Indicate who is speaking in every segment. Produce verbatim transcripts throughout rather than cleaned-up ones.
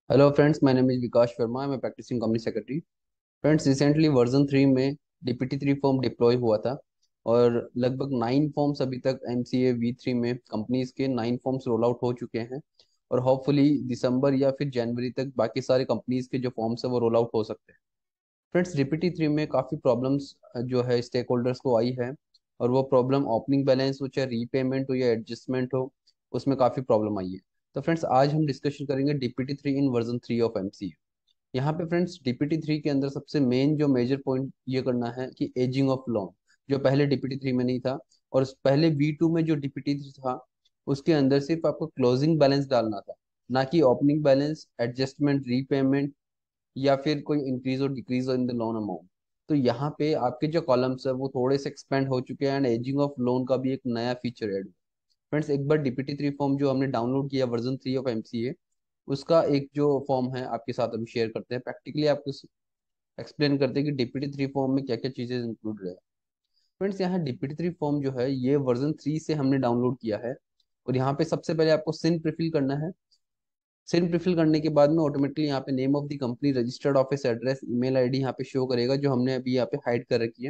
Speaker 1: Hello friends, my name is Vikas Verma. मैं practicing company secretary. Friends, recently version three में DPT three form deploy हुआ था और लगभग नाइन फॉर्म्स अभी तक एमसीए वी थ्री में कंपनीज के नाइन फॉर्म्स रोल आउट हो चुके हैं और होपफुली दिसंबर या फिर जनवरी तक बाकी सारे कंपनीज के जो फॉर्म्स है वो रोल आउट हो सकते हैं। फ्रेंड्स, डीपीटी थ्री में काफ़ी प्रॉब्लम्स जो है स्टेक होल्डर्स को आई है और वो प्रॉब्लम ओपनिंग बैलेंस हो चाहे रीपेमेंट हो या एडजस्टमेंट हो, उसमें काफ़ी प्रॉब्लम आई है। तो फ्रेंड्स, आज हम डिस्कशन करेंगे DPT three in version three of MCA. यहाँ पे फ्रेंड्स डीपीटी थ्री के अंदर सबसे मेन जो मेजर पॉइंट ये करना है कि एजिंग ऑफ लोन जो पहले डीपीटी थ्री में नहीं था और उस पहले वी टू में जो डीपीटी थ्री था उसके अंदर सिर्फ आपको क्लोजिंग बैलेंस डालना था, ना कि ओपनिंग बैलेंस, एडजस्टमेंट, रीपेमेंट या फिर कोई इंक्रीज और decrease in the loan amount. तो यहाँ पे आपके जो कॉलम्स है वो थोड़े से एक्सपेंड हो चुके हैं एंड एजिंग ऑफ लोन का भी एक नया फीचर ऐड। फ्रेंड्स, एक बार डीपीटी थ्री फॉर्म जो हमने डाउनलोड किया वर्जन थ्री ऑफ एमसीए, उसका एक जो फॉर्म है आपके साथ अभी शेयर करते हैं। प्रैक्टिकली आपको एक्सप्लेन करते हैं कि डीपीटी थ्री फॉर्म में क्या क्या चीजें इंक्लूड है। फ्रेंड्स, यहाँ डीपीटी थ्री फॉर्म जो है ये वर्जन थ्री से हमने डाउनलोड किया है और यहाँ पे सबसे पहले आपको सिन प्रीफिल करना है। सिन प्रीफिल करने के बाद में ऑटोमेटिकली यहाँ पे name of the company, registered office address, email ID यहाँ पे शो करेगा जो हमने अभी यहाँ पे हाइड कर रखी है।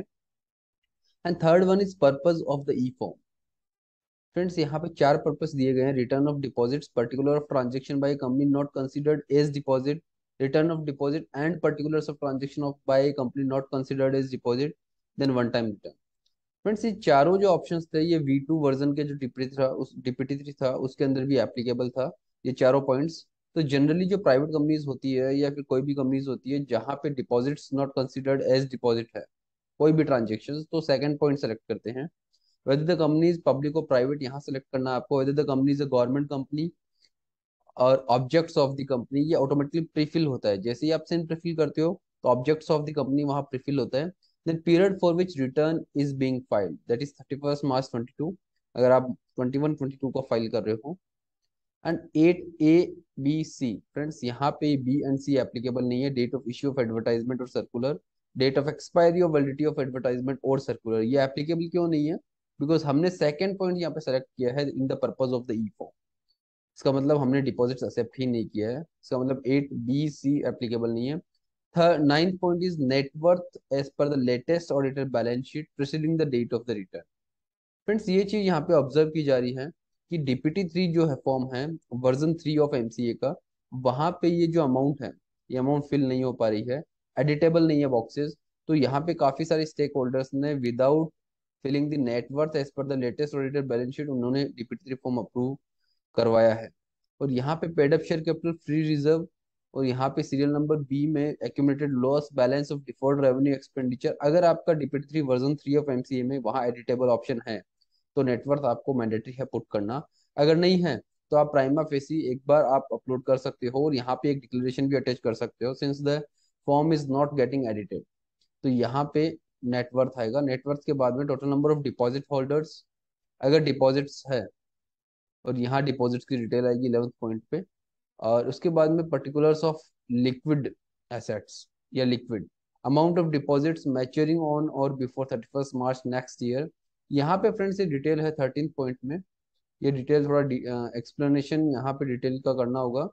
Speaker 1: And third one is purpose of the E form. Friends, यहाँ पे चार पर्पस दिए गए हैं। Return of deposits, particular of transaction by company not considered as deposit, return of deposit and particulars of transaction of by company not considered as deposit, then one time return. Friends, ये चारों जो options थे ये we to version के जो DPT था उस DPT three था उसके अंदर भी एप्लीकेबल था, ये चारों पॉइंट्स। तो जनरली जो प्राइवेट कंपनीज होती है या फिर कोई भी कंपनीज होती है जहाँ पे deposits not considered as deposit है कोई भी ट्रांजेक्शन, तो सेकंड पॉइंट सेलेक्ट करते हैं। Whether the company is public और प्राइवेट यहाँ सेलेक्ट करना है आपको। Whether the company is a government company और ऑब्जेक्ट्स ऑफ द कंपनी ये ऑटोमेटिकली प्रीफिल होता है। जैसे ही आप सिन प्रीफिल करते हो तो ऑब्जेक्ट्स ऑफ द कंपनी वहाँ प्रीफिल होता है। Then period for which return is being filed, that is thirty first March twenty two, अगर आप ट्वेंटी वन ट्वेंटी टू का फाइल कर रहे हो। And at A B C, friends यहाँ पे बी एंड सी एप्लीकेबल नहीं है। Date of issue of advertisement और सर्कुलर, डेट ऑफ एक्सपायरी और वैलिडिटी ऑफ एडवर्टाइजमेंट और सर्कुलर, ये एप्लीकेबल क्यों नहीं है? बिकॉज हमने सेकंड पॉइंट यहाँ पे सेलेक्ट किया है in the purpose of the E form. इसका मतलब हमने डिपॉजिट्स एक्सेप्ट ही नहीं किया है, इसका मतलब एट बी सी एप्लीकेबल नहीं है। Third ninth point is net worth as per the latest audited balance sheet preceding the date of the return. Friends, ये चीज यहाँ पे ऑब्जर्व की जा रही है कि डीपीटी थ्री जो है फॉर्म है वर्जन थ्री ऑफ एमसीए का, वहां पे ये जो अमाउंट है ये अमाउंट फिल नहीं हो पा रही है, एडिटेबल नहीं है बॉक्सेस। तो यहाँ पे काफी सारे स्टेक होल्डर्स ने without filling the net worth as per the latest audited balance sheet उन्होंने डीपीटी थ्री फॉर्म अप्रूव करवाया है। और यहाँ पे paid up share capital free reserve और यहाँ पे सीरियल नंबर बी में accumulated loss balance of deferred revenue expenditure, अगर आपका DPT three version three of MCA में वहाँ एडिटेबल ऑप्शन है तो नेटवर्थ आपको मैंडेटरी है पुट करना। अगर नहीं है तो आप प्राइमा फेसी एक बार आप अपलोड कर सकते हो और यहाँ पे एक डिक्लेरेशन भी अटैच कर सकते हो, since the form is not getting edited. तो यहाँ पे नेटवर्थ आएगा। नेटवर्थ के बाद में total number of deposit holders, अगर डिपॉजिट्स है, और यहाँ डिपॉजिट्स की डिटेल आएगी इलेवंथ पॉइंट पे। और उसके बाद में पर्टिकुलर्स ऑफ लिक्विड एसेट्स या liquid amount of deposits maturing on और before thirty first March next year. यहाँ पे फ्रेंड्स ये डिटेल है थर्टीन पॉइंट में। ये डिटेल थोड़ा एक्सप्लेनेशन यहाँ पे डिटेल का करना होगा।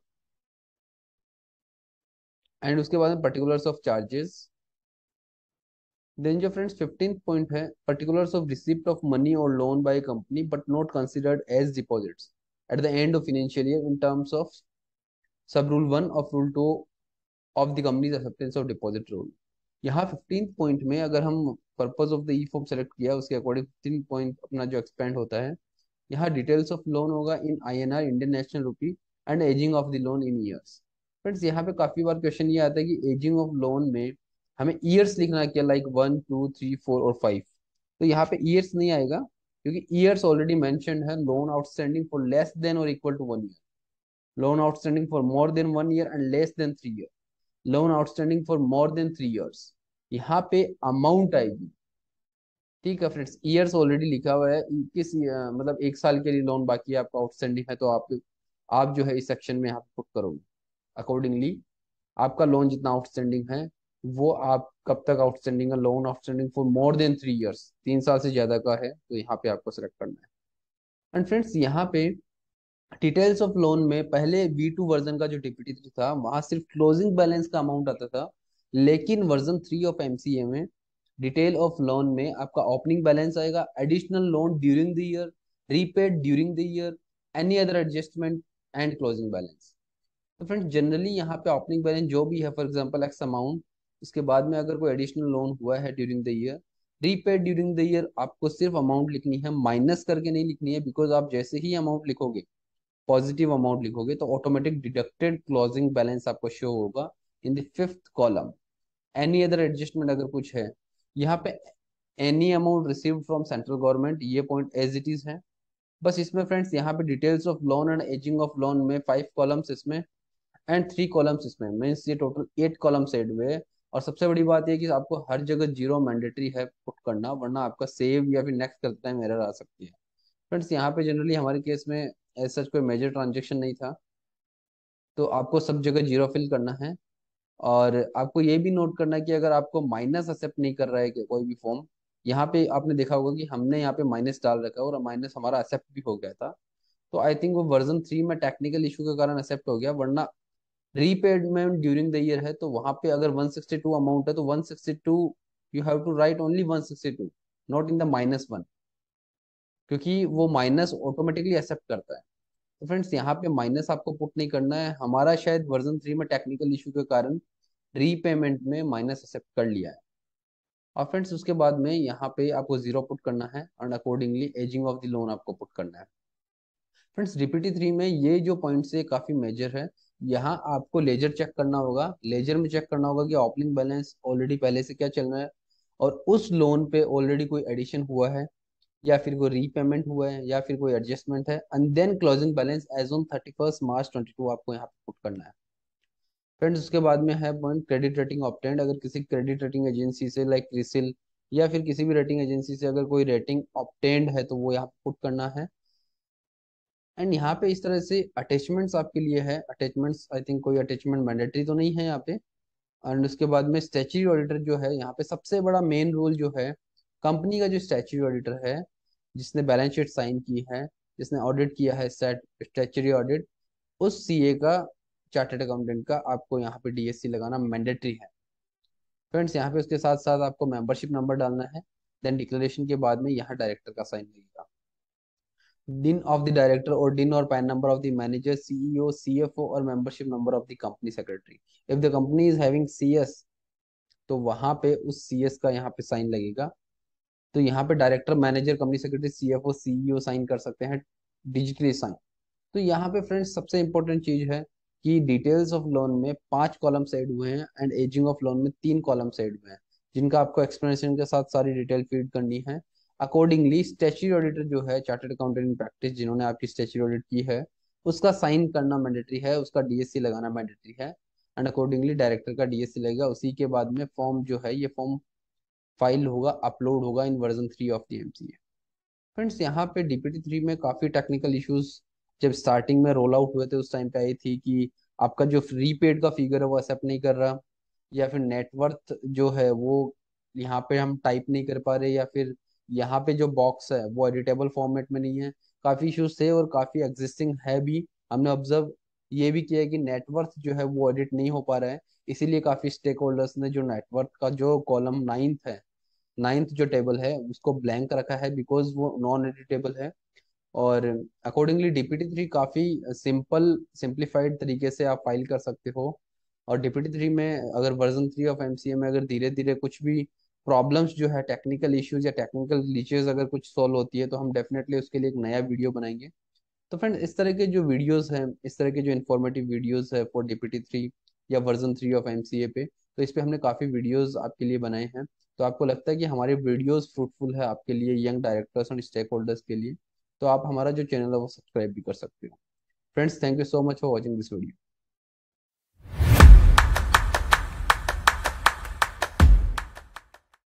Speaker 1: एंड उसके बाद में पर्टिकुलर्स ऑफ चार्जेस। देन जो फ्रेंड्स फिफ्टींथ पॉइंट है, particulars of receipt of money और loan by company but not considered as deposits at the end of financial year in terms of sub rule one of rule two of the companies acceptance of deposit rule. यहाँ fifteenth point में अगर हम purpose of the E form select किया उसके according fifteen point अपना जो expand होता है, यहाँ डिटेल्स ऑफ लोन होगा in INR, Indian national rupee, and ageing of the loan in years. Friends, यहाँ पे काफी बार क्वेश्चन ये आता है कि एजिंग ऑफ लोन में हमें ईयर्स लिखना है क्या, like one two three four और फाइव। तो यहाँ पे ईयर्स नहीं आएगा क्योंकि ईयर्स ऑलरेडी मेंशन्ड है। Loan outstanding for less than और equal to one year, loan outstanding for more than one year and less than three year, loan outstanding for more than three years. यहाँ पे amount आएगी। ठीक है friends, years already लिखा हुआ है, किस अ, मतलब एक साल के लिए लोन बाकी है आपका आउटस्टैंडिंग है तो आप आप जो है इस सेक्शन में आप पुट करोगे अकॉर्डिंगली। आपका लोन जितना आउटस्टैंडिंग है वो आप कब तक आउटस्टैंडिंग है, loan outstanding for more than three years, तीन साल से ज्यादा का है तो यहाँ पे आपको सेलेक्ट करना है। एंड फ्रेंड्स, यहाँ पे डिटेल्स ऑफ लोन में पहले वी टू वर्जन का जो डीपीटी थ्री था वहां सिर्फ क्लोजिंग बैलेंस का अमाउंट आता था, लेकिन वर्जन थ्री ऑफ एमसीए में डिटेल ऑफ लोन में आपका ओपनिंग बैलेंस आएगा, additional loan during the year, repaid during the year, any other adjustment and closing balance. तो फ्रेंड्स जनरली यहाँ पे ओपनिंग बैलेंस जो भी है, फॉर एग्जांपल एक्स अमाउंट, इसके बाद में अगर कोई एडिशनल लोन हुआ है during the year, repaid during the year, आपको सिर्फ अमाउंट लिखनी है, माइनस करके नहीं लिखनी है, बिकॉज आप जैसे ही अमाउंट लिखोगे, पॉजिटिव अमाउंट लिखोगे, तो ऑटोमेटिक डिडक्टेड क्लोजिंग बैलेंस आपको शो होगा in the fifth column. Any other adjustment अगर कुछ है यहाँ पे, any amount received from central government, ये पॉइंट एज इट इज है। बस इसमें फ्रेंड्स यहाँ पे details of loan and ageing of loan में फाइव कॉलम्स इसमें एंड थ्री कॉलम्स इसमें, मीन्स ये टोटल एट कॉलम्स एड हुए। और सबसे बड़ी बात ये कि आपको हर जगह जीरो मैंडेटरी है पुट करना, वरना आपका सेव या फिर नेक्स्ट करते टाइम एरर आ सकती है। फ्रेंड्स यहाँ पे जनरली हमारे केस में ऐसा कोई मेजर ट्रांजेक्शन नहीं था, तो आपको सब जगह जीरो फिल करना है। और आपको ये भी नोट करना है कि अगर आपको माइनस एक्सेप्ट नहीं कर रहा है कि कोई भी फॉर्म, यहाँ पे आपने देखा होगा कि हमने यहाँ पे माइनस डाल रखा है और माइनस हमारा एक्सेप्ट भी हो गया था, तो आई थिंक वो वर्जन थ्री में टेक्निकल इशू के कारण एक्सेप्ट हो गया, वरना रीपेमेंट ड्यूरिंग द ईयर है तो वहां पे अगर वन सिक्सटी टू अमाउंट है तो one sixty two you have to write only one sixty two, not in the minus one, क्योंकि वो माइनस ऑटोमेटिकली एक्सेप्ट करता है। तो फ्रेंड्स यहाँ पे माइनस आपको पुट नहीं करना है, हमारा शायद वर्जन थ्री में टेक्निकल इशू के कारण रीपेमेंट में माइनस एक्सेप्ट कर लिया है। और फ्रेंड्स उसके बाद में यहाँ पे आपको जीरो पुट करना है and accordingly ageing of the loan आपको पुट करना है। फ्रेंड्स डीपीटी थ्री में ये जो पॉइंट्स है काफी मेजर है। यहाँ आपको लेजर चेक करना होगा, लेजर में चेक करना होगा कि ओपनिंग बैलेंस ऑलरेडी पहले से क्या चल रहा है, और उस लोन पे ऑलरेडी कोई एडिशन हुआ है या फिर कोई रीपेमेंट हुआ है या फिर कोई एडजस्टमेंट है, and then closing balance as on thirty first March twenty two आपको यहाँ पे पुट करना है। फ्रेंड्स उसके बाद में है पॉइंट क्रेडिट रेटिंग ऑब्टेंड। अगर किसी क्रेडिट रेटिंग एजेंसी से लाइक क्रिसिल या फिर किसी भी रेटिंग एजेंसी से अगर कोई रेटिंग ऑब्टेंड है तो वो यहाँ पे पुट करना है। एंड यहाँ पे इस तरह से अटैचमेंट्स आपके लिए है, अटैचमेंट्स आई थिंक कोई अटैचमेंट मैंडेटरी तो नहीं है यहाँ पे। एंड उसके बाद में स्टैच्यूटरी ऑडिटर जो है, यहाँ पे सबसे बड़ा मेन रोल जो है, कंपनी का जो स्टैच्यूटरी ऑडिटर है जिसने बैलेंस शीट साइन की है, जिसने ऑडिट किया है स्टैच्यूटरी ऑडिट, उस सीए का, चार्टर्ड अकाउंटेंट का आपको यहाँ पे डीएससी लगाना मैंडेटरी है। फ्रेंड्स यहाँ पे उसके साथ साथ आपको मेंबरशिप नंबर डालना है, देन डिक्लेरेशन के बाद में यहाँ डायरेक्टर का साइन लगेगा, डिन ऑफ द डायरेक्टर और डिन और PAN number of the manager, CEO, CFO और membership number of the company secretary. If the company is having CS तो वहां पे उस सीएस का यहाँ पे साइन लगेगा। तो यहाँ पे director, manager, company secretary, CFO, CEO sign कर सकते हैं डिजिटली साइन। तो यहाँ पे फ्रेंड्स सबसे इंपॉर्टेंट चीज है कि डिटेल्स ऑफ लोन में पांच कॉलम्स ऐड हुए हैं एंड एजिंग ऑफ लोन में तीन कॉलम्स ऐड हुए हैं, जिनका आपको एक्सप्लेनेशन के साथ सारी डिटेल फीड करनी है। अकॉर्डिंगली स्टैच्यूटरी ऑडिटर जो है, चार्टर्ड अकाउंटेंट इन प्रैक्टिस जिन्होंने आपकी स्टैच्यूटरी ऑडिट की है, उसका साइन करना मैंडेटरी है, उसका डीएससी लगाना मैंडेटरी है। एंड अकॉर्डिंगली डायरेक्टर का डीएससी लगेगा। उसी के बाद में फॉर्म जो है, ये फॉर्म फाइल होगा, अपलोड होगा in version three of the MCA. Friends यहाँ पे डीपीटी थ्री में काफी टेक्निकल इश्यूज जब स्टार्टिंग में रोल आउट हुए थे उस टाइम पे आई थी कि आपका जो फ्री पेड का फिगर है वो एक्सेप्ट नहीं कर रहा, या फिर नेटवर्थ जो है वो यहाँ पे हम टाइप नहीं कर पा रहे, या फिर यहाँ पे जो बॉक्स है वो एडिटेबल फॉर्मेट में नहीं है। काफी इश्यूज थे और काफी एग्जिस्टिंग है भी। हमने ऑब्जर्व ये भी किया है कि नेटवर्थ जो है वो एडिट नहीं हो पा रहा है, इसीलिए काफी स्टेक होल्डर्स ने जो नेटवर्थ का जो कॉलम नाइन्थ है, नाइन्थ जो टेबल है उसको ब्लैंक रखा है, बिकॉज वो नॉन एडिटेबल है। और अकॉर्डिंगली डीपीटी थ्री काफ़ी सिंपल सिंप्लीफाइड तरीके से आप फाइल कर सकते हो। और डीपीटी थ्री में अगर वर्जन थ्री ऑफ एमसीए में अगर धीरे धीरे कुछ भी प्रॉब्लम्स जो है, टेक्निकल इश्यूज या टेक्निकल ग्लिचेस अगर कुछ सॉल्व होती है तो हम डेफिनेटली उसके लिए एक नया वीडियो बनाएंगे। तो फ्रेंड इस तरह के जो वीडियोस हैं, इस तरह के जो इन्फॉर्मेटिव वीडियोस है फॉर डीपीटी थ्री या वर्जन थ्री ऑफ एमसीए पे, तो इस पे हमने काफ़ी वीडियोस आपके लिए बनाए हैं। तो आपको लगता है कि हमारे वीडियोस फ्रूटफुल है आपके लिए, यंग डायरेक्टर्स और स्टेक होल्डर्स के लिए, तो आप हमारा जो चैनल है वो सब्सक्राइब भी कर सकते हो। Friends thank you so much for watching this video.